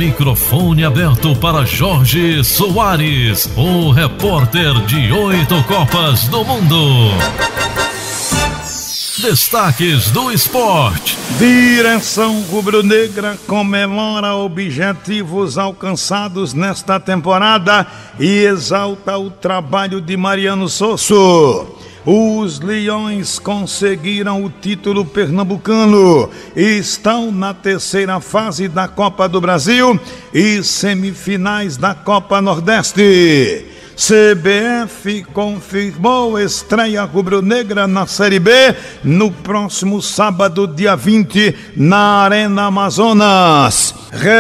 Microfone aberto para Jorge Soares, o repórter de 8 Copas do Mundo. Destaques do esporte. Direção rubro-negra comemora objetivos alcançados nesta temporada e exalta o trabalho de Mariano Sosso. Os Leões conseguiram o título pernambucano e estão na terceira fase da Copa do Brasil e semifinais da Copa Nordeste. CBF confirmou estreia rubro-negra na Série B no próximo sábado, dia 20, na Arena Amazonas.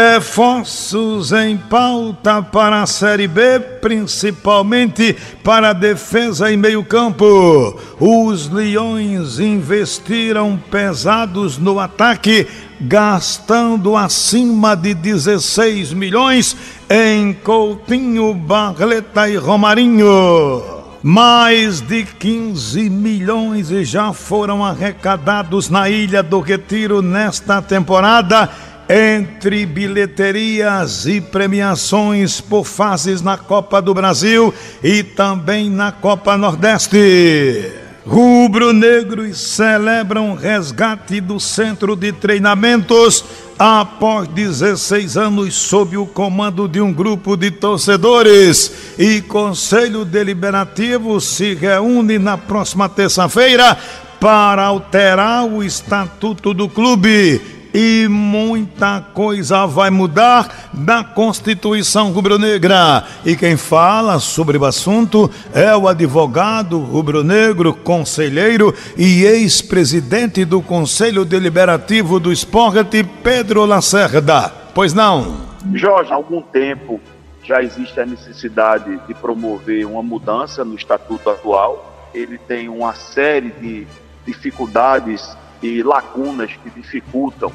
Reforços em pauta para a Série B, principalmente para a defesa e meio-campo. Os Leões investiram pesados no ataque, gastando acima de 16 milhões em Coutinho, Barleta e Romarinho. Mais de 15 milhões já foram arrecadados na Ilha do Retiro nesta temporada, entre bilheterias e premiações por fases na Copa do Brasil e também na Copa Nordeste. Rubro-negros celebram resgate do centro de treinamentos após 16 anos sob o comando de um grupo de torcedores, e Conselho Deliberativo se reúne na próxima terça-feira para alterar o estatuto do clube. E muita coisa vai mudar na Constituição rubro-negra. E quem fala sobre o assunto é o advogado rubro-negro, conselheiro e ex-presidente do Conselho Deliberativo do Esporte, Pedro Lacerda. Pois não? Jorge, há algum tempo já existe a necessidade de promover uma mudança no estatuto atual. Ele tem uma série de dificuldades e lacunas que dificultam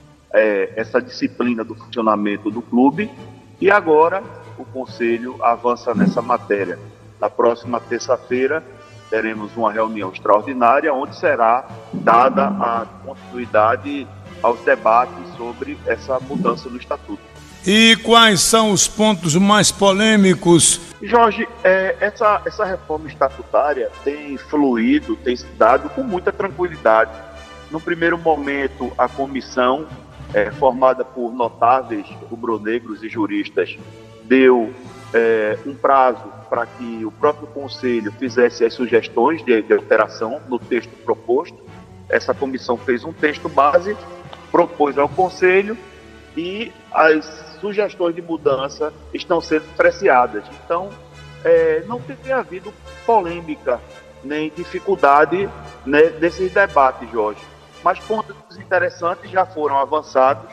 essa disciplina do funcionamento do clube, e agora o Conselho avança nessa matéria. Na próxima terça-feira teremos uma reunião extraordinária onde será dada a continuidade aos debates sobre essa mudança no Estatuto. E quais são os pontos mais polêmicos? Jorge, essa reforma estatutária tem fluído, tem se dado com muita tranquilidade. No primeiro momento, a comissão, formada por notáveis rubro-negros e juristas, deu um prazo para que o próprio Conselho fizesse as sugestões de alteração no texto proposto. Essa comissão fez um texto base, propôs ao Conselho, e as sugestões de mudança estão sendo apreciadas. Então, não tem havido polêmica nem dificuldade nesses debates, Jorge. Mas pontos interessantes já foram avançados.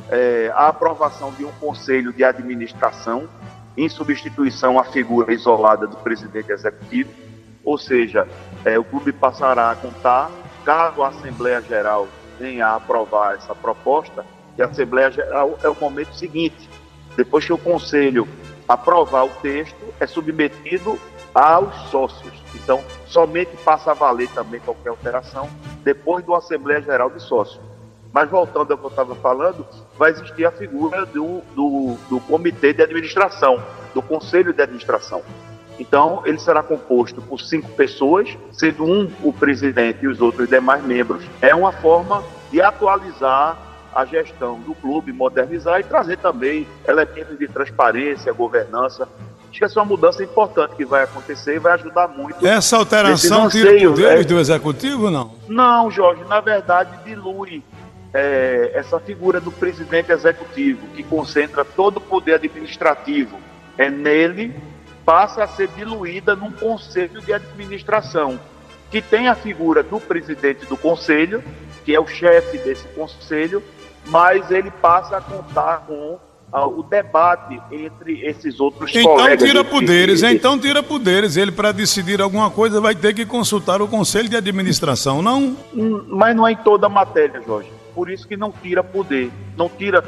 A aprovação de um conselho de administração em substituição à figura isolada do presidente executivo, ou seja, o clube passará a contar, caso a Assembleia Geral venha a aprovar essa proposta, que a Assembleia Geral é o momento seguinte: depois que o conselho aprovar o texto, é submetido aos sócios. Então, somente passa a valer também qualquer alteração depois da Assembleia Geral de Sócios. Mas voltando ao que eu estava falando, vai existir a figura do Comitê de Administração, do Conselho de Administração. Então, ele será composto por 5 pessoas, sendo um o presidente e os outros demais membros. É uma forma de atualizar a gestão do clube, modernizar e trazer também elementos de transparência, governança. Acho que essa é uma mudança importante que vai acontecer e vai ajudar muito. Essa alteração tira poderes do Executivo, não? Não, Jorge, na verdade dilui essa figura do presidente executivo, que concentra todo o poder administrativo nele, passa a ser diluída num conselho de administração, que tem a figura do presidente do conselho, que é o chefe desse conselho, mas ele passa a contar com o debate entre esses outros colegas. Então tira poderes. Ele, para decidir alguma coisa, vai ter que consultar o Conselho de Administração, não? Mas não é em toda a matéria, Jorge. Por isso que não tira poder. Não tira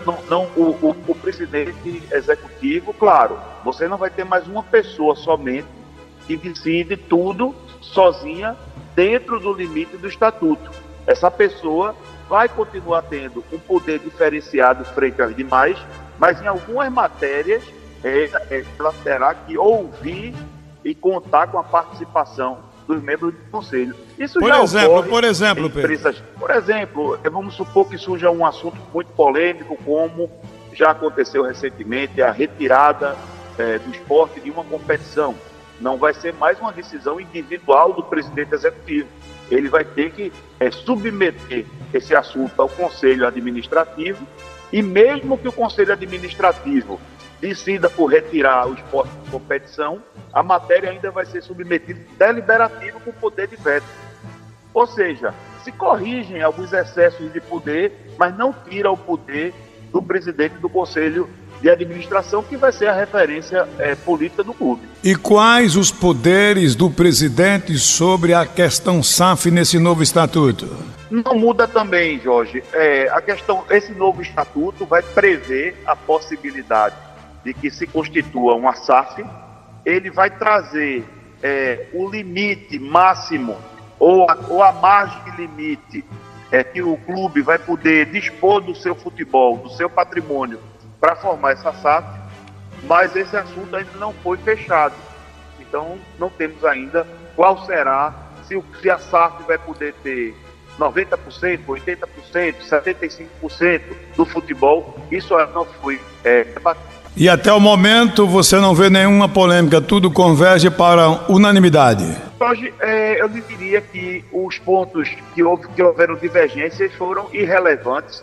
o presidente executivo. Claro, você não vai ter mais uma pessoa somente que decide tudo sozinha dentro do limite do estatuto. Essa pessoa vai continuar tendo um poder diferenciado frente às demais, mas em algumas matérias ela terá que ouvir e contar com a participação dos membros do Conselho. Isso por já exemplo, ocorre por exemplo, em empresas. Por exemplo, vamos supor que surja um assunto muito polêmico, como já aconteceu recentemente, a retirada do esporte de uma competição. Não vai ser mais uma decisão individual do presidente executivo. Ele vai ter que submeter esse assunto ao Conselho Administrativo, e mesmo que o Conselho Administrativo decida por retirar o esporte de competição, a matéria ainda vai ser submetida deliberativo com poder de veto. Ou seja, se corrigem alguns excessos de poder, mas não tira o poder do presidente do Conselho de Administração, que vai ser a referência política do clube. E quais os poderes do presidente sobre a questão SAF nesse novo estatuto? Não muda também, Jorge. Esse novo estatuto vai prever a possibilidade de que se constitua uma SAF. Ele vai trazer o limite máximo ou a margem de limite que o clube vai poder dispor do seu futebol, do seu patrimônio, para formar essa SAF, mas esse assunto ainda não foi fechado. Então, não temos ainda qual será, se a SAF vai poder ter 90%, 80%, 75% do futebol. Isso ainda não foi debatido. E até o momento você não vê nenhuma polêmica, tudo converge para unanimidade. Hoje, eu diria que os pontos que houveram divergências foram irrelevantes.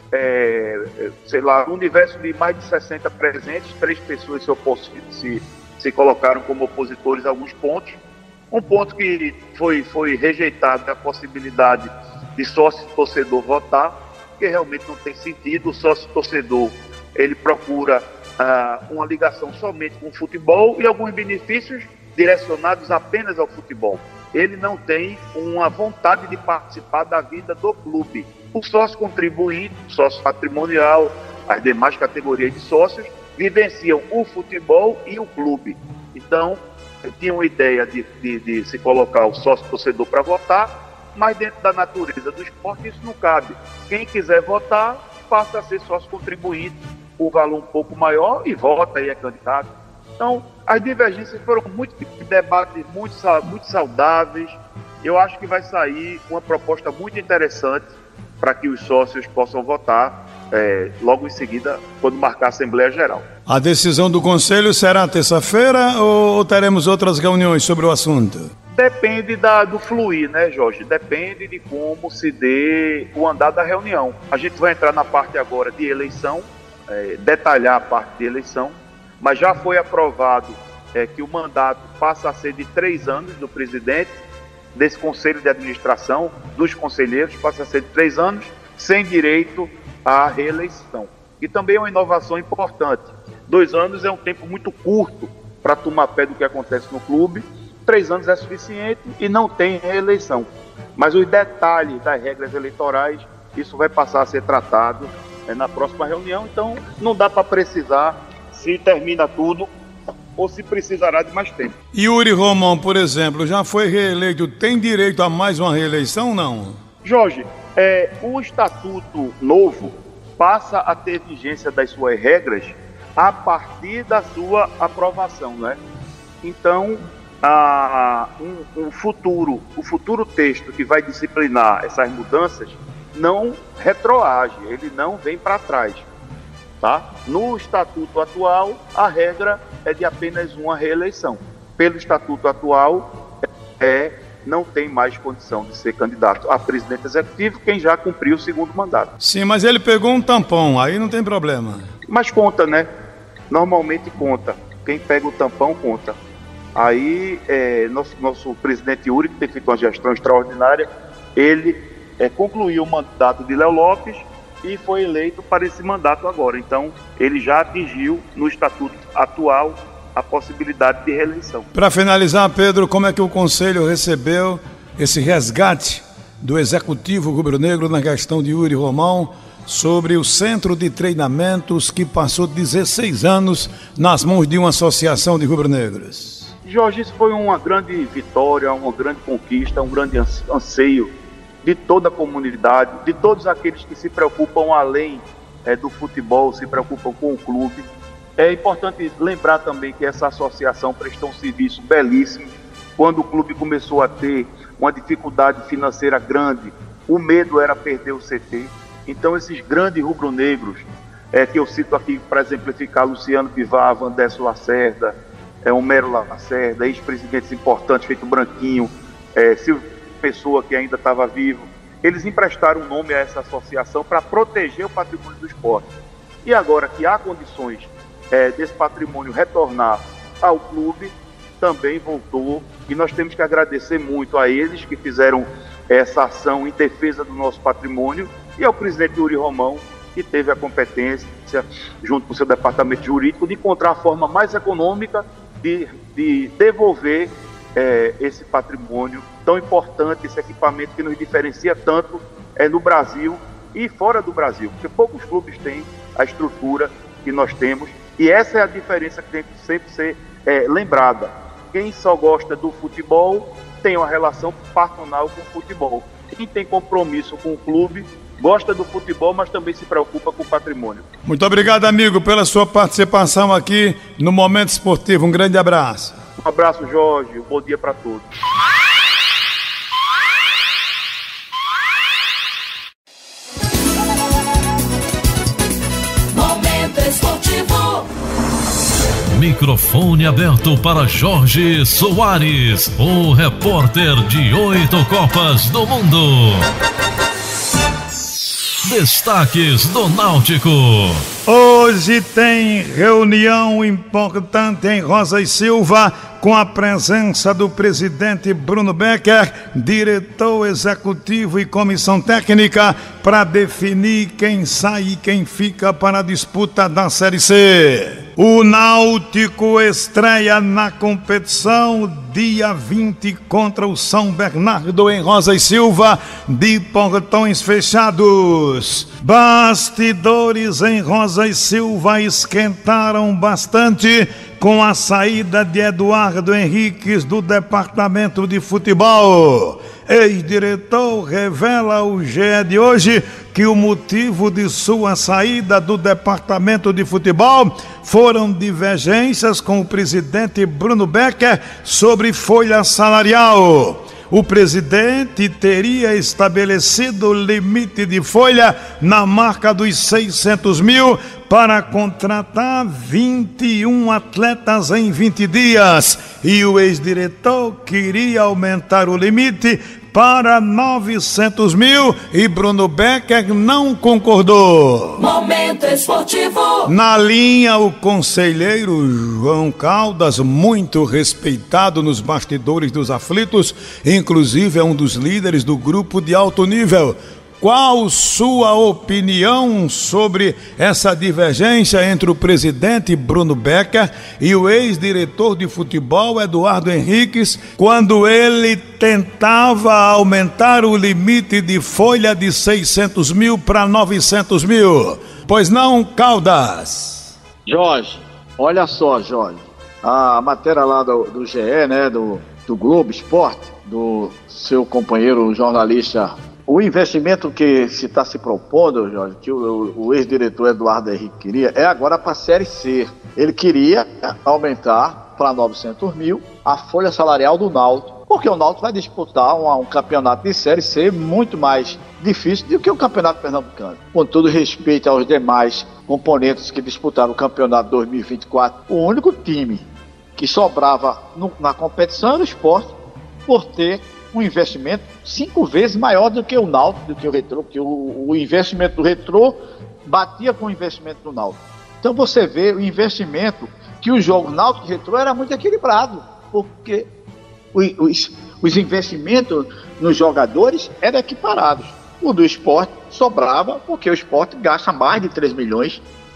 No universo de mais de 60 presentes, 3 pessoas se colocaram como opositores a alguns pontos. Um ponto que foi rejeitado é a possibilidade de sócio-torcedor votar, que realmente não tem sentido. O sócio-torcedor, ele procura uma ligação somente com o futebol e alguns benefícios direcionados apenas ao futebol. Ele não tem uma vontade de participar da vida do clube. O sócio contribuinte, o sócio patrimonial, as demais categorias de sócios vivenciam o futebol e o clube. Então, tinha uma ideia de se colocar o sócio torcedor para votar, mas dentro da natureza do esporte isso não cabe. Quem quiser votar passa a ser sócio contribuinte, o valor um pouco maior, e vota e é candidato. Então, as divergências foram debates muito saudáveis. Eu acho que vai sair uma proposta muito interessante para que os sócios possam votar logo em seguida, quando marcar a Assembleia Geral. A decisão do Conselho será terça-feira ou teremos outras reuniões sobre o assunto? Depende do fluir, né, Jorge? Depende de como se dê o andar da reunião. A gente vai entrar na parte agora de eleição, detalhar a parte de eleição, mas já foi aprovado que o mandato passa a ser de 3 anos do presidente, desse Conselho de Administração, dos conselheiros, passa a ser de 3 anos, sem direito à reeleição. E também é uma inovação importante. 2 anos é um tempo muito curto para tomar pé do que acontece no clube. 3 anos é suficiente e não tem reeleição. Mas os detalhes das regras eleitorais, isso vai passar a ser tratado na próxima reunião. Então, não dá para precisar se termina tudo ou se precisará de mais tempo. Yuri Romão, por exemplo, já foi reeleito, tem direito a mais uma reeleição ou não? Jorge, o estatuto novo passa a ter vigência das suas regras a partir da sua aprovação, né? Então, o futuro texto que vai disciplinar essas mudanças não retroage, ele não vem para trás. Tá? No estatuto atual, a regra é de apenas uma reeleição. Pelo estatuto atual, não tem mais condição de ser candidato a presidente executivo quem já cumpriu o 2º mandato. Sim, mas ele pegou um tampão, aí não tem problema. Mas conta, né? Normalmente conta. Quem pega o tampão, conta. Aí, nosso presidente Yuri, que tem feito uma gestão extraordinária, ele concluiu o mandato de Léo Lopes e foi eleito para esse mandato agora. Então, ele já atingiu, no estatuto atual, a possibilidade de reeleição. Para finalizar, Pedro, como é que o Conselho recebeu esse resgate do Executivo Rubro-Negro na questão de Yuri Romão sobre o centro de treinamentos que passou 16 anos nas mãos de uma associação de rubro-negros? Jorge, isso foi uma grande vitória, uma grande conquista, um grande anseio de toda a comunidade, de todos aqueles que se preocupam além do futebol, se preocupam com o clube. É importante lembrar também que essa associação prestou um serviço belíssimo. Quando o clube começou a ter uma dificuldade financeira grande, o medo era perder o CT. Então esses grandes rubro-negros, que eu cito aqui para exemplificar, Luciano Pivar, Vandesso Lacerda, Homero Lacerda, ex-presidentes importantes, feito Branquinho, Silvio Pessoa, que ainda estava vivo, eles emprestaram um nome a essa associação para proteger o patrimônio do esporte. E agora que há condições desse patrimônio retornar ao clube, também voltou, e nós temos que agradecer muito a eles que fizeram essa ação em defesa do nosso patrimônio, e ao presidente Yuri Romão, que teve a competência, junto com o seu departamento jurídico, de encontrar a forma mais econômica de devolver esse patrimônio tão importante, esse equipamento que nos diferencia tanto no Brasil e fora do Brasil, porque poucos clubes têm a estrutura que nós temos, e essa é a diferença que tem que sempre ser lembrada. Quem só gosta do futebol tem uma relação passional com o futebol. Quem tem compromisso com o clube gosta do futebol, mas também se preocupa com o patrimônio. Muito obrigado, amigo, pela sua participação aqui no Momento Esportivo. Um grande abraço. Um abraço, Jorge. Um bom dia para todos. Momento Esportivo. Microfone aberto para Jorge Soares, o repórter de 8 Copas do Mundo. Destaques do Náutico. Hoje tem reunião importante em Rosa e Silva, com a presença do presidente Bruno Becker, diretor executivo e comissão técnica, para definir quem sai e quem fica para a disputa da Série C. O Náutico estreia na competição dia 20 contra o São Bernardo em Rosa e Silva, de portões fechados. Bastidores em Rosa e Silva esquentaram bastante com a saída de Eduardo Henriques do departamento de futebol. Ex-diretor revela ao GE de hoje que o motivo de sua saída do departamento de futebol foram divergências com o presidente Bruno Becker sobre folha salarial. O presidente teria estabelecido limite de folha na marca dos 600 mil para contratar 21 atletas em 20 dias. E o ex-diretor queria aumentar o limite para 900 mil e Bruno Becker não concordou. Momento Esportivo. Na linha, o conselheiro João Caldas, muito respeitado nos bastidores dos aflitos, inclusive é um dos líderes do grupo de alto nível. Qual sua opinião sobre essa divergência entre o presidente Bruno Becker e o ex-diretor de futebol Eduardo Henriques, quando ele tentava aumentar o limite de folha de 600 mil para 900 mil? Pois não, Caldas? Jorge, olha só, Jorge, a matéria lá do GE, né, do Globo Esporte, do seu companheiro jornalista. O investimento que se está se propondo, Jorge, que o ex-diretor Eduardo Henrique queria, é agora para a Série C. Ele queria aumentar para 900 mil a folha salarial do Náutico, porque o Náutico vai disputar um campeonato de Série C muito mais difícil do que o campeonato pernambucano. Com todo respeito aos demais componentes que disputaram o campeonato 2024, o único time que sobrava na competição era o Sport, por ter um investimento 5 vezes maior do que o Náutico, do que o Retrô, porque o investimento do Retrô batia com o investimento do Náutico. Então você vê o investimento que o jogo Náutico e Retrô era muito equilibrado, porque os investimentos nos jogadores eram equiparados. O do Sport sobrava, porque o Sport gasta mais de 3 milhões,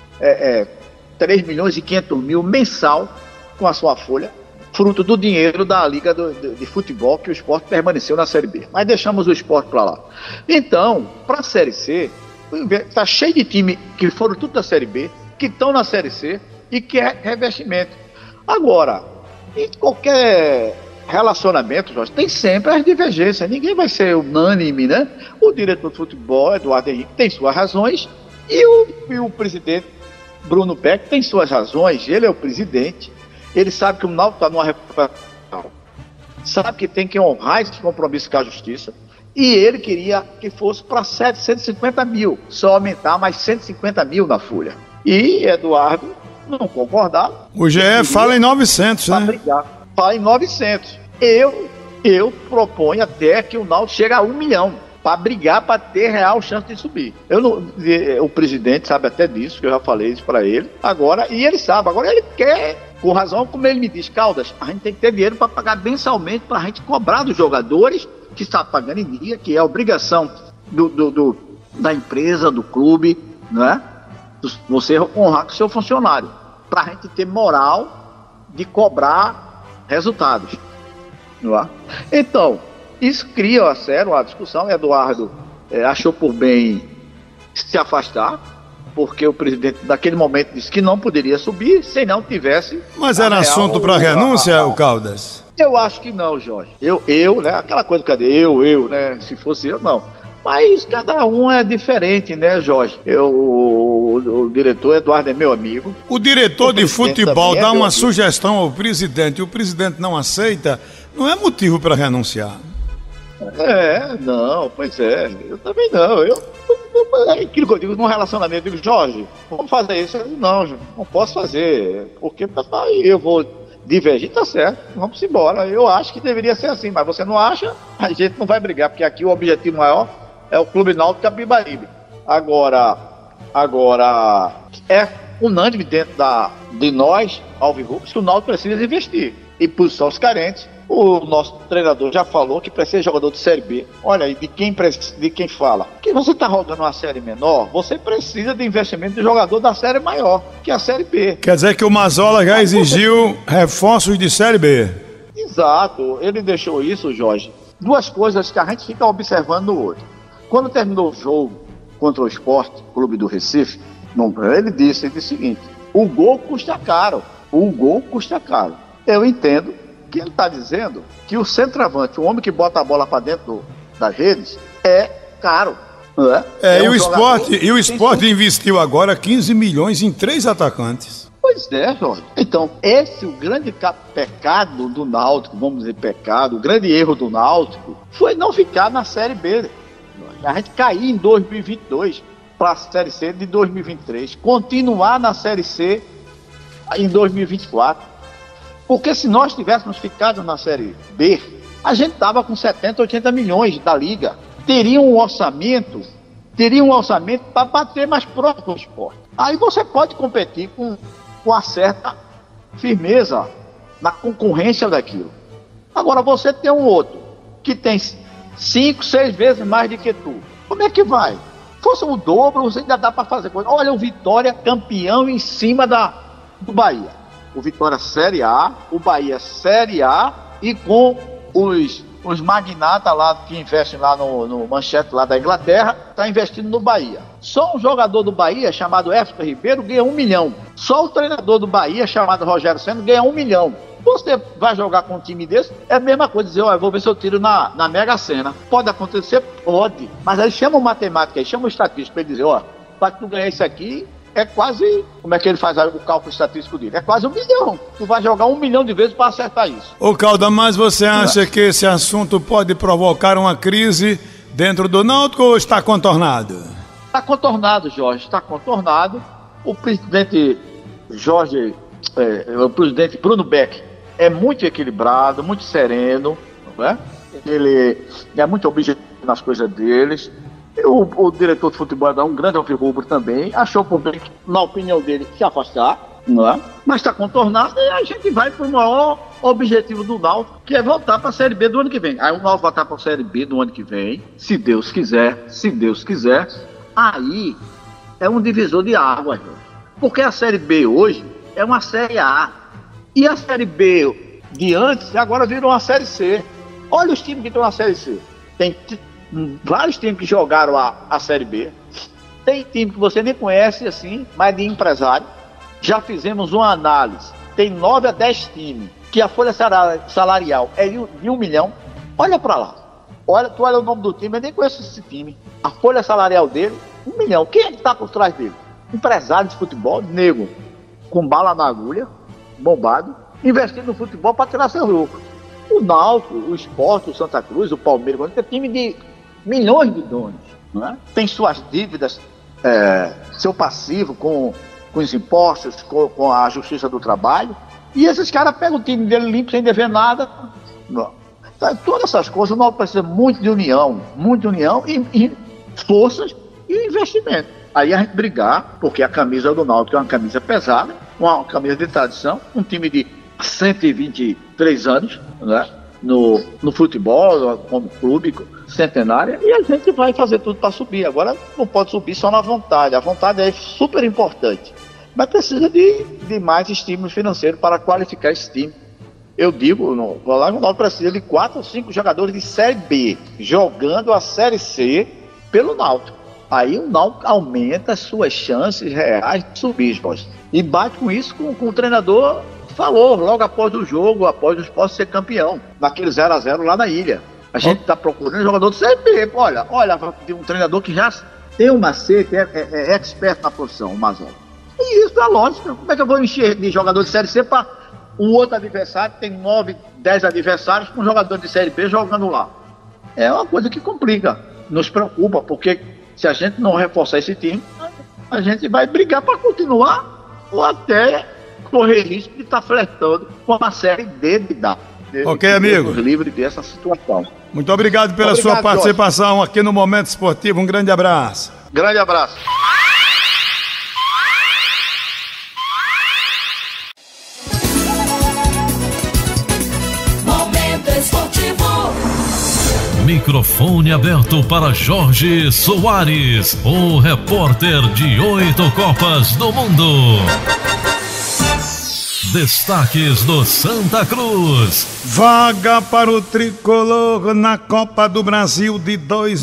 3 milhões e 500 mil mensal com a sua folha, fruto do dinheiro da Liga de Futebol, que o Sport permaneceu na Série B. Mas deixamos o Sport para lá. Então, para a Série C, está cheio de time que foram tudo da Série B, que estão na Série C e que é revestimento. Agora, em qualquer relacionamento, Jorge, tem sempre as divergências. Ninguém vai ser unânime, né? O diretor de futebol, Eduardo Henrique, tem suas razões e o presidente Bruno Beck tem suas razões. Ele é o presidente. Ele sabe que o Náutico está numa recuperação. Sabe que tem que honrar esse compromisso com a justiça. E ele queria que fosse para 750 mil. Só aumentar mais 150 mil na folha. E Eduardo não concordava. O GE fala em 900, né? Brigar. Fala em 900. Eu proponho até que o Náutico chegue a 1 milhão para brigar, para ter real chance de subir. O presidente sabe até disso, que eu já falei isso para ele. Agora, e ele sabe, agora ele quer, com razão, como ele me diz, Caldas, a gente tem que ter dinheiro para pagar mensalmente, para a gente cobrar dos jogadores que está pagando em dia, que é a obrigação da empresa, do clube, né? Você honrar com o seu funcionário, para a gente ter moral de cobrar resultados. Não é? Então, isso cria, sério, a discussão. Eduardo achou por bem se afastar, porque o presidente naquele momento disse que não poderia subir se não tivesse... Mas era assunto para renúncia, o Caldas? Eu acho que não, Jorge. Eu, né? Aquela coisa, cadê? Eu, né? Se fosse eu, não. Mas cada um é diferente, né, Jorge? O diretor Eduardo é meu amigo. O diretor de futebol dá uma sugestão ao presidente e o presidente não aceita, não é motivo para renunciar. Não, pois é. Eu também não. Aquilo que eu digo num relacionamento, eu digo, Jorge, vamos fazer isso? Eu digo, não posso fazer. Porque eu vou divergir, tá certo, vamos embora. Eu acho que deveria ser assim, mas você não acha? A gente não vai brigar, porque aqui o objetivo maior é o Clube Náutico Capibaribe. Agora é unânime dentro de nós, alvirrubros, que o Náutico precisa investir em posições carentes. O nosso treinador já falou que precisa de jogador de Série B. Olha aí, de quem fala? Que você está rodando uma série menor, você precisa de investimento de jogador da série maior, que é a Série B. Quer dizer que o Mazola já exigiu reforços de Série B. Exato, ele deixou isso, Jorge. Duas coisas que a gente fica observando no outro. Quando terminou o jogo contra o Sport Clube do Recife, ele disse o seguinte: o gol custa caro. Eu entendo que ele está dizendo que o centroavante, o homem que bota a bola para dentro das redes, é caro. Não é? E o Sport investiu agora 15 milhões em 3 atacantes. Pois é, Jorge. Então, esse é o grande pecado do Náutico, vamos dizer pecado, o grande erro do Náutico foi não ficar na Série B. A gente cair em 2022 para a Série C de 2023, continuar na Série C em 2024. Porque se nós tivéssemos ficado na Série B, a gente estava com 70, 80 milhões da Liga. Teria um orçamento para bater mais próximo do esporte. Aí você pode competir com uma certa firmeza na concorrência daquilo. Agora você tem um outro que tem 5, 6 vezes mais do que tu. Como é que vai? Fosse o dobro, você ainda dá para fazer coisa. Olha o Vitória campeão em cima do Bahia. O Vitória Série A, o Bahia Série A e com os magnatas lá que investem lá no Manchete lá da Inglaterra, está investindo no Bahia. Só um jogador do Bahia chamado Everton Ribeiro ganha 1 milhão. Só o treinador do Bahia chamado Rogério Ceni ganha 1 milhão. Você vai jogar com um time desse, é a mesma coisa dizer, eu vou ver se eu tiro na Mega Sena. Pode acontecer? Pode. Mas aí chama o matemática, chama o estatístico para ele dizer, para tu ganhar isso aqui, é quase, como é que ele faz o cálculo estatístico dele? É quase 1 milhão. Tu vai jogar 1 milhão de vezes para acertar isso. Ô Calda, mas você acha que esse assunto pode provocar uma crise dentro do Náutico ou está contornado? Está contornado, Jorge, está contornado. O presidente o presidente Bruno Beck é muito equilibrado, muito sereno, não é? Ele é muito objetivo nas coisas deles. O diretor de futebol é um grande alvirrubro também, achou por bem, na opinião dele, se afastar, não é? Mas está contornado e a gente vai para o maior objetivo do Náutico, que é voltar para a Série B do ano que vem. Aí o Náutico voltar para a Série B do ano que vem, se Deus quiser, aí é um divisor de águas, porque a Série B hoje é uma Série A, e a Série B de antes agora virou uma Série C. Olha os times que estão na Série C. Tem vários times que jogaram a Série B. Tem time que você nem conhece assim, mas de empresário. Já fizemos uma análise. Tem 9 a 10 times que a folha salarial é de 1 milhão, olha para lá. Tu olha o nome do time, eu nem conheço esse time. A folha salarial dele, 1 milhão. Quem é que está por trás dele? Empresário de futebol, nego, com bala na agulha, bombado, investindo no futebol para tirar seu lucro. O Náutico, o Sport, o Santa Cruz, o Palmeiras, tem time de milhões de donos, né? Tem suas dívidas, seu passivo com os impostos, com a Justiça do Trabalho, e esses caras pegam o time dele limpo, sem dever nada. Não. Todas essas coisas, o Náutico precisa muito de união e forças e investimento. Aí a gente brigar, porque a camisa do Náutico é uma camisa pesada, uma camisa de tradição, um time de 123 anos, né, no futebol, como clube centenário, e a gente vai fazer tudo para subir. Agora não pode subir só na vontade, a vontade é super importante, mas precisa de mais estímulo financeiro para qualificar esse time. Eu digo, o Náutico precisa de 4 ou 5 jogadores de Série B jogando a Série C pelo Náutico. Aí o Náutico aumenta as suas chances reais de subir, Jorge. E bate com isso com o treinador falou logo após o jogo, após o Sport ser campeão, naquele 0-0 lá na ilha. A gente está procurando jogador do Série B. Olha, tem um treinador que já tem uma sede, é expert na profissão, o Mazola. E isso é lógico. Como é que eu vou encher de jogador de Série C para um outro adversário, tem 9, 10 adversários com um jogador de Série B jogando lá? É uma coisa que complica, nos preocupa, porque se a gente não reforçar esse time, a gente vai brigar para continuar ou até correr risco de estar flertando com a Série D de dar. Ok, amigo. Livre dessa situação. Muito obrigado pela sua participação aqui no Momento Esportivo. Um grande abraço. Grande abraço. Microfone aberto para Jorge Soares, o repórter de 8 Copas do Mundo. Destaques do Santa Cruz. Vaga para o tricolor na Copa do Brasil de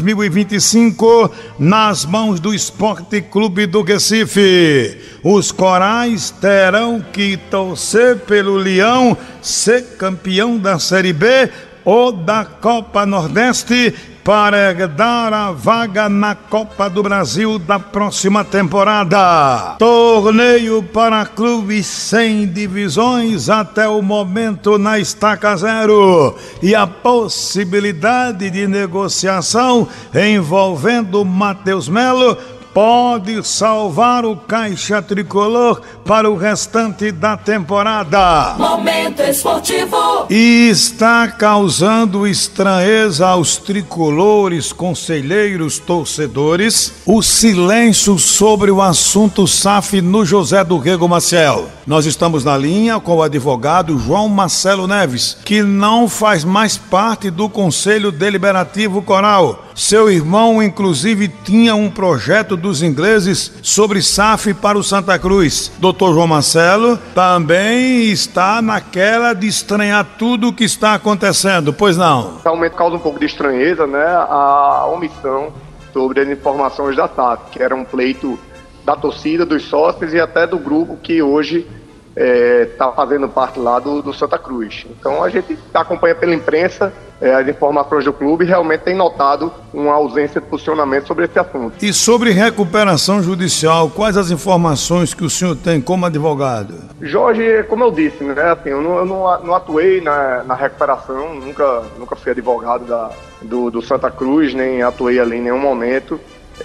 2025 nas mãos do Esporte Clube do Recife. Os corais terão que torcer pelo Leão ser campeão da Série B ou da Copa Nordeste para herdar a vaga na Copa do Brasil da próxima temporada. Torneio para clubes sem divisões até o momento na estaca zero e a possibilidade de negociação envolvendo Matheus Melo pode salvar o Caixa Tricolor para o restante da temporada. Momento Esportivo. E está causando estranheza aos tricolores, conselheiros, torcedores, o silêncio sobre o assunto SAF no José do Rego Maciel. Nós estamos na linha com o advogado João Marcelo Neves, que não faz mais parte do Conselho Deliberativo Coral. Seu irmão, inclusive, tinha um projeto dos ingleses sobre SAF para o Santa Cruz. Dr. João Marcelo também está naquela de estranhar tudo o que está acontecendo, pois não? Realmente causa um pouco de estranheza, né, a omissão sobre as informações da SAF, que era um pleito da torcida, dos sócios e até do grupo que hoje está fazendo parte lá do Santa Cruz. Então a gente acompanha pela imprensa as informações do clube e realmente tem notado uma ausência de posicionamento sobre esse assunto. E sobre recuperação judicial, quais as informações que o senhor tem como advogado? Jorge, como eu disse, né, assim, eu não atuei na recuperação, nunca fui advogado do Santa Cruz, nem atuei ali em nenhum momento.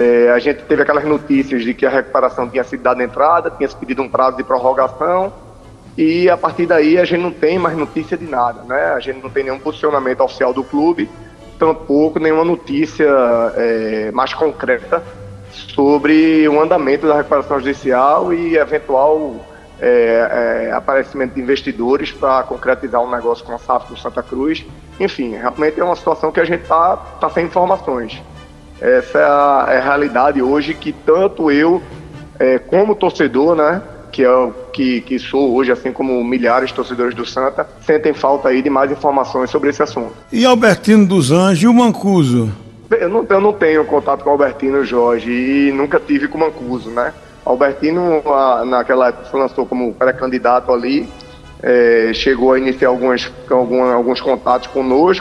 A gente teve aquelas notícias de que a recuperação tinha sido dada entrada, tinha se pedido um prazo de prorrogação e a partir daí a gente não tem mais notícia de nada, né? A gente não tem nenhum posicionamento oficial do clube, tampouco nenhuma notícia mais concreta sobre o andamento da recuperação judicial e eventual aparecimento de investidores para concretizar um negócio com a SAF do Santa Cruz. Enfim, realmente é uma situação que a gente tá sem informações. Essa é a realidade hoje que tanto eu, como torcedor, né, que sou hoje, assim como milhares de torcedores do Santa, sentem falta aí de mais informações sobre esse assunto. E Albertino dos Anjos e o Mancuso? Eu não tenho contato com o Albertino, Jorge, e nunca tive com o Mancuso, né? Albertino, naquela época, se lançou como pré-candidato ali, chegou a iniciar alguns contatos conosco,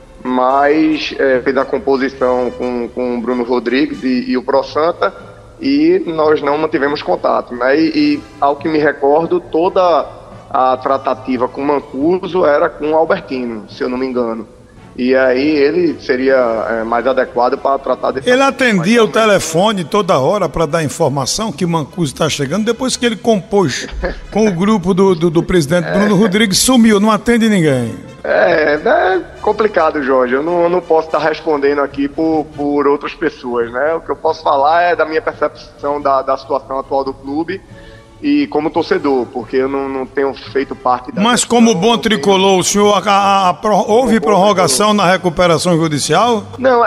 mas fez a composição com o Bruno Rodrigues e o Pro Santa, e nós não mantivemos contato, né? E ao que me recordo, toda a tratativa com o Mancuso era com o Albertino, se eu não me engano. E aí ele seria mais adequado para tratar desse... Ele atendia o telefone toda hora para dar informação que o Mancuso está chegando, depois que ele compôs com o grupo do presidente Bruno Rodrigues, sumiu, não atende ninguém. É complicado, Jorge. Eu não posso estar respondendo aqui por outras pessoas, né? O que eu posso falar é da minha percepção da situação atual do clube e como torcedor, porque eu não tenho feito parte da... Mas como bom tricolor, o senhor houve prorrogação na recuperação judicial?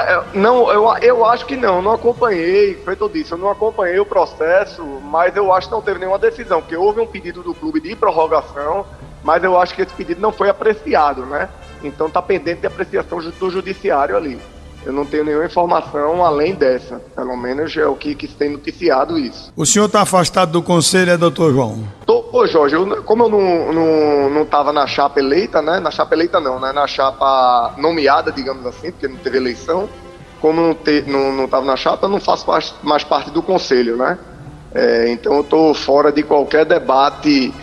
Eu acho que não acompanhei, feito eu disse, eu não acompanhei o processo, mas eu acho que não teve nenhuma decisão, porque houve um pedido do clube de prorrogação, mas eu acho que esse pedido não foi apreciado, né? Então está pendente de apreciação do judiciário ali. Eu não tenho nenhuma informação além dessa, pelo menos é o que se tem noticiado isso. O senhor está afastado do conselho, doutor João? Tô, Jorge, como eu não estava na chapa eleita, né? Na chapa eleita não, né? Na chapa nomeada, digamos assim, porque não teve eleição. Como não estava na chapa, eu não faço mais parte do conselho, né? Então eu estou fora de qualquer debate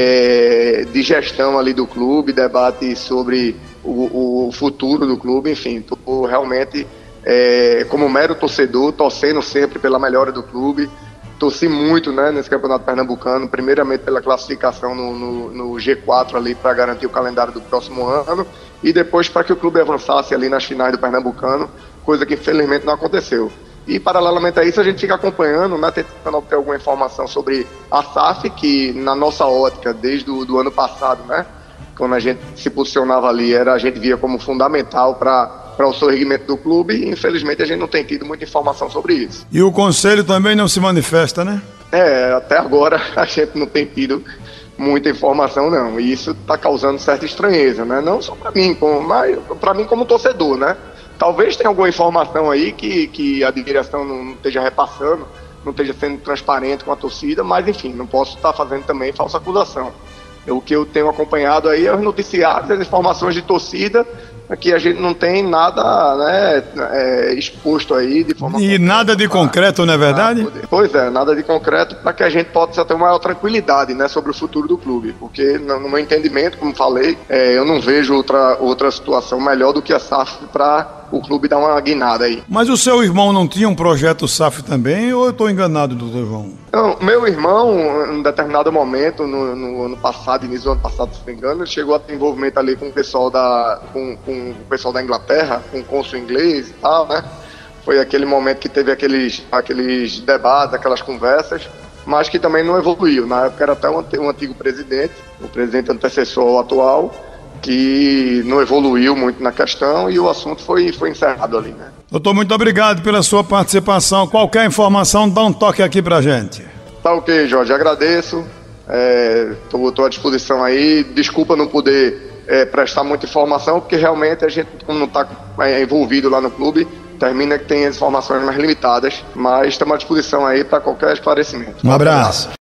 de gestão ali do clube, debate sobre o futuro do clube, enfim, estou realmente como mero torcedor, torcendo sempre pela melhora do clube. Torci muito, né, nesse campeonato pernambucano, primeiramente pela classificação no G4 ali para garantir o calendário do próximo ano e depois para que o clube avançasse ali nas finais do pernambucano, coisa que infelizmente não aconteceu. E paralelamente a isso a gente fica acompanhando, né, tentando obter alguma informação sobre a SAF, que na nossa ótica, desde o ano passado, né, quando a gente se posicionava ali, a gente via como fundamental para o sorrimento do clube, e infelizmente a gente não tem tido muita informação sobre isso. E o conselho também não se manifesta, né? Até agora a gente não tem tido muita informação, não, e isso está causando certa estranheza, né? Não só para mim, mas para mim como torcedor, né? Talvez tenha alguma informação aí que a direção não esteja repassando, não esteja sendo transparente com a torcida, mas enfim, não posso estar fazendo também falsa acusação. O que eu tenho acompanhado aí é os noticiários, as informações de torcida, que a gente não tem nada, né, exposto aí de forma... E nada de concreto, não é verdade? Pois é, nada de concreto para que a gente possa ter uma maior tranquilidade, né, sobre o futuro do clube, porque no meu entendimento, como falei, eu não vejo outra situação melhor do que a SAF para o clube dar uma guinada aí. Mas o seu irmão não tinha um projeto SAF também, ou eu estou enganado, doutor João? Não, meu irmão, em determinado momento, no ano passado, início do ano passado, se não me engano, ele chegou a ter envolvimento ali com o pessoal com o pessoal da Inglaterra, com o cônsul inglês e tal, né? Foi aquele momento que teve aqueles debates, aquelas conversas, mas que também não evoluiu. Na época era até um antigo presidente, o presidente antecessor ao atual, que não evoluiu muito na questão e o assunto foi encerrado ali, né? Doutor, muito obrigado pela sua participação. Qualquer informação, dá um toque aqui pra gente. Tá ok, Jorge, agradeço. Estou à disposição aí. Desculpa não poder prestar muita informação, porque realmente a gente, como não está envolvido lá no clube, termina que tem as informações mais limitadas, mas estamos à disposição aí para qualquer esclarecimento. Um abraço.